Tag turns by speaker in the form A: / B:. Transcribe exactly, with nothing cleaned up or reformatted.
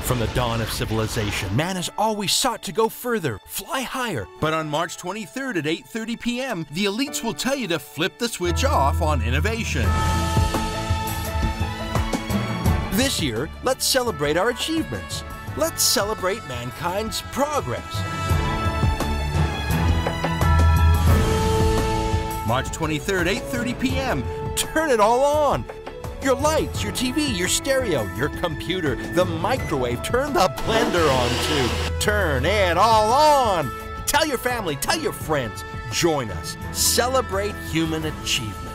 A: From the dawn of civilization, man has always sought to go further, fly higher. But on March twenty-third at eight thirty p m, the elites will tell you to flip the switch off on innovation. This year, let's celebrate our achievements. Let's celebrate mankind's progress. March twenty-third, eight thirty p m Turn it all on. Your lights, your T V, your stereo, your computer, the microwave. Turn the blender on too. Turn it all on. Tell your family, tell your friends. Join us. Celebrate human achievement.